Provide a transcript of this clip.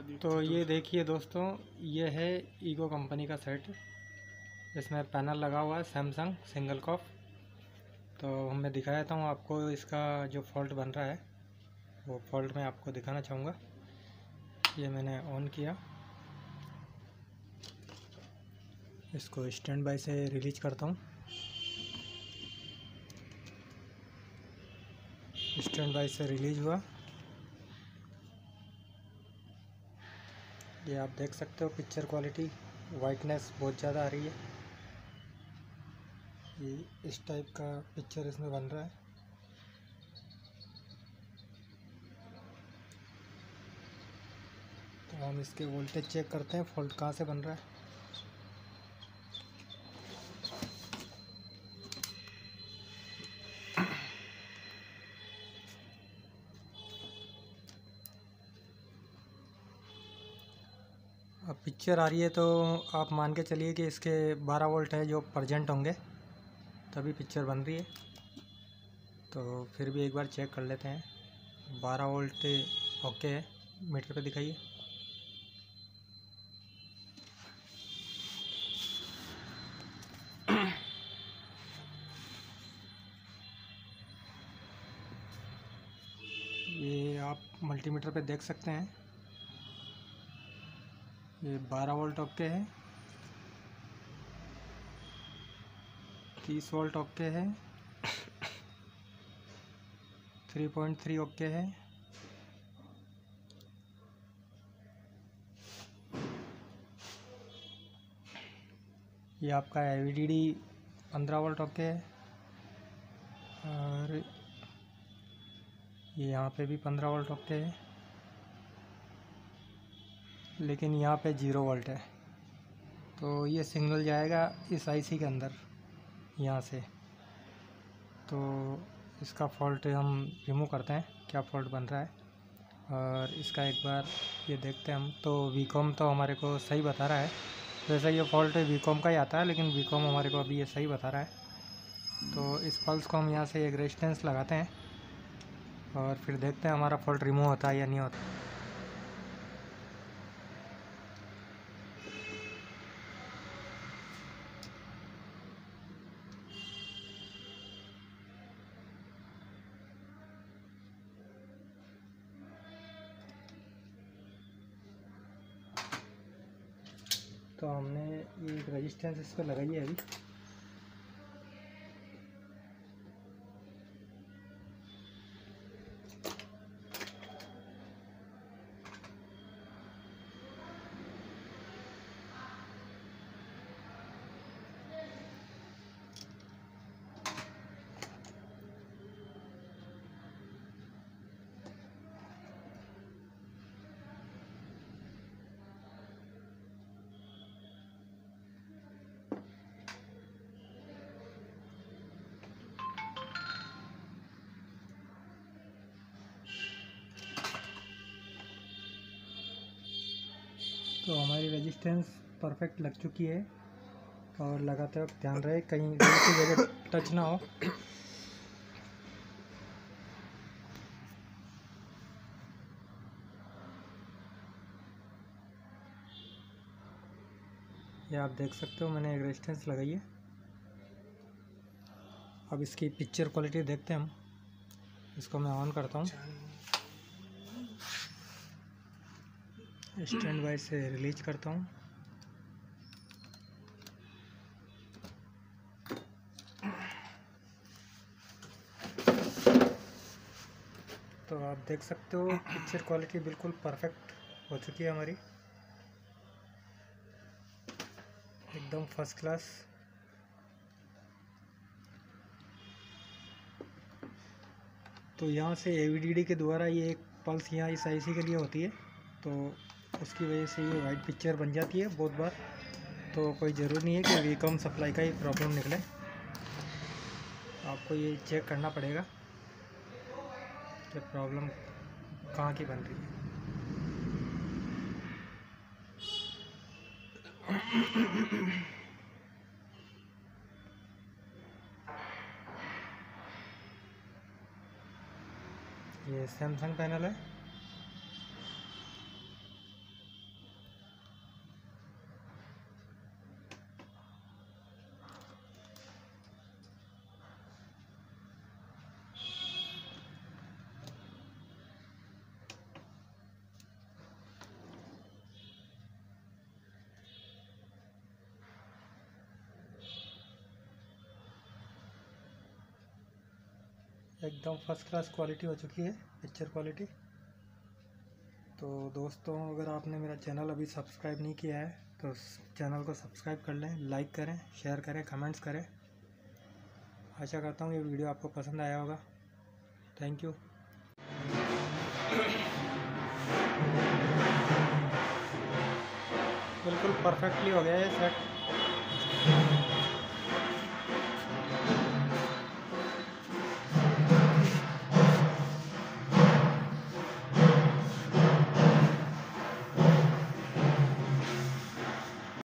तो ये देखिए दोस्तों, ये है ईगो कंपनी का सेट। इसमें पैनल लगा हुआ है सैमसंग सिंगल कॉफ। तो मैं दिखा देता हूँ आपको इसका जो फॉल्ट बन रहा है, वो फॉल्ट मैं आपको दिखाना चाहूँगा। ये मैंने ऑन किया, इसको स्टैंड बाय से रिलीज करता हूँ। स्टैंड बाय से रिलीज हुआ। ये आप देख सकते हो, पिक्चर क्वालिटी वाइटनेस बहुत ज़्यादा आ रही है। ये इस टाइप का पिक्चर इसमें बन रहा है। तो हम इसके वोल्टेज चेक करते हैं, फॉल्ट कहाँ से बन रहा है। अब पिक्चर आ रही है तो आप मान के चलिए कि इसके 12 वोल्ट है जो प्रेजेंट होंगे, तभी पिक्चर बन रही है। तो फिर भी एक बार चेक कर लेते हैं। 12 वोल्ट ओके है, मीटर पे दिखाइए। ये आप मल्टीमीटर पे देख सकते हैं, ये 12 वोल्ट ओके है, 30 वोल्ट ओके है, 3.3 ओके है, ये आपका VDD 15 वोल्ट ओके है, और ये यहाँ पे भी 15 वोल्ट ओके है, लेकिन यहाँ पे 0 वोल्ट है। तो ये सिग्नल जाएगा इस IC के अंदर यहाँ से। तो इसका फॉल्ट हम रिमूव करते हैं, क्या फॉल्ट बन रहा है, और इसका एक बार ये देखते हैं हम। तो वीकॉम तो हमारे को सही बता रहा है, वैसे ये फॉल्ट वीकॉम का ही आता है, लेकिन वीकॉम हमारे को अभी ये सही बता रहा है। तो इस पल्स को हम यहाँ से एक रेजिस्टेंस लगाते हैं और फिर देखते हैं हमारा फॉल्ट रिमूव होता है या नहीं होता। तो हमने ये एक रेजिस्टेंस इस पर लगाई है अभी। तो हमारी रेजिस्टेंस परफेक्ट लग चुकी है, और लगाते वक्त ध्यान रहे कहीं दूसरी जगह टच ना हो। ये आप देख सकते हो, मैंने एक रेजिस्टेंस लगाई है। अब इसकी पिक्चर क्वालिटी देखते हैं हम। इसको मैं ऑन करता हूँ, स्टैंड बाय से रिलीज करता हूँ। तो आप देख सकते हो पिक्चर क्वालिटी बिल्कुल परफेक्ट हो चुकी है हमारी, एकदम फर्स्ट क्लास। तो यहाँ से AVDD के द्वारा ये एक पल्स यहाँ इस IC के लिए होती है, तो उसकी वजह से ये वाइट पिक्चर बन जाती है बहुत बार। तो कोई ज़रूरी नहीं है कि वीकॉम सप्लाई का ही प्रॉब्लम निकले, आपको ये चेक करना पड़ेगा कि प्रॉब्लम कहाँ की बन रही है। ये सैमसंग पैनल है। एकदम फर्स्ट क्लास क्वालिटी हो चुकी है, पिक्चर क्वालिटी। तो दोस्तों, अगर आपने मेरा चैनल अभी सब्सक्राइब नहीं किया है तो चैनल को सब्सक्राइब कर लें, लाइक करें, शेयर करें, कमेंट्स करें। आशा करता हूँ ये वीडियो आपको पसंद आया होगा। Thank you. बिल्कुल परफेक्टली हो गया ये सेट।